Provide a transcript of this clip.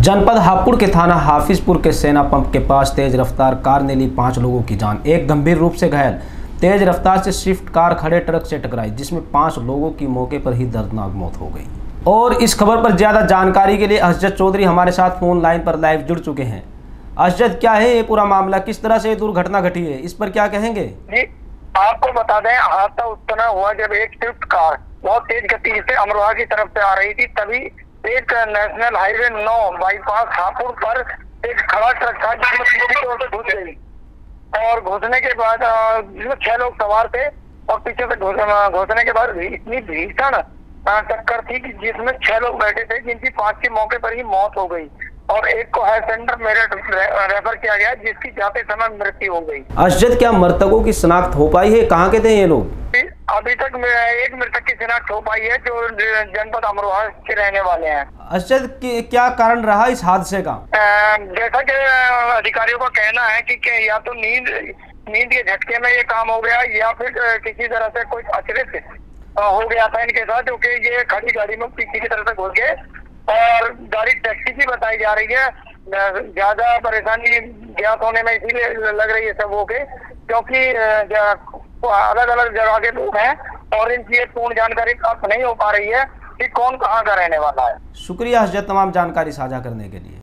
जनपद हापुड़ के थाना हाफिजपुर के सेना पंप के पास तेज रफ्तार कार ने ली 5 लोगों की जान, एक गंभीर रूप से घायल। तेज रफ्तार से स्विफ्ट कार खड़े ट्रक से टकराई, जिसमें 5 लोगों की मौके पर ही दर्दनाक मौत हो गई। और इस खबर पर ज्यादा जानकारी के लिए असजद चौधरी हमारे साथ फोन लाइन पर लाइव जुड़ चुके हैं। असजद, क्या है ये पूरा मामला, किस तरह से ये दुर्घटना घटी है, इस पर क्या कहेंगे? जी, आपको बता दें, हादसा उस समय हुआ जब एक स्विफ्ट कार बहुत तेज गति से अमरोहा की तरफ से आ रही थी। तभी एक नेशनल हाईवे 9 बाईपास हापुड़ पर एक खड़ा ट्रक था जिसमें पीछे की ओर से घुस गई और घुसने के बाद जिसमें 6 लोग सवार थे और पीछे से घुसने के बाद इतनी भीषण टक्कर थी कि जिसमें 6 लोग बैठे थे, जिनकी 5 की मौके पर ही मौत हो गई और एक को हेल्थ सेंटर मेरठ रेफर किया गया, जिसकी जाते समय मृत्यु हो गई। असजद, क्या मृतकों की शिनाख्त हो पाई है? कहाँ के थे ये लोग? अभी तक एक मृतक की शिनाख्त हो पाई है जो जनपद अमरोहा के रहने वाले हैं। असजद, क्या कारण रहा इस हादसे का? जैसा कि अधिकारियों का कहना है कि या तो नींद के झटके में ये काम हो गया या फिर किसी तरह से कोई अचरित हो गया था इनके साथ, जो कि ये खड़ी गाड़ी में पीछे की तरफ से घुस गए और गाड़ी टैक्सी की बताई जा रही है। ज्यादा परेशानी ज्ञात होने में इसीलिए लग रही है सबों के, क्योंकि अलग अलग जगह के लोग हैं और इनकी पूर्ण जानकारी प्राप्त नहीं हो पा रही है कि कौन कहाँ का रहने वाला है। शुक्रिया असजद तमाम जानकारी साझा करने के लिए।